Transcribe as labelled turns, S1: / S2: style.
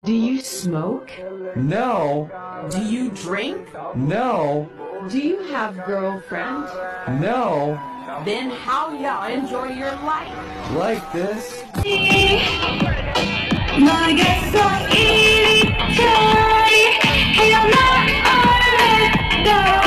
S1: Do you smoke?
S2: No.
S1: Do you drink?
S2: No.
S1: Do you have girlfriend?
S2: No.
S1: Then how y'all enjoy your life?
S2: Like this.
S3: 너에게서 이리 저리 헤어나 얼른 더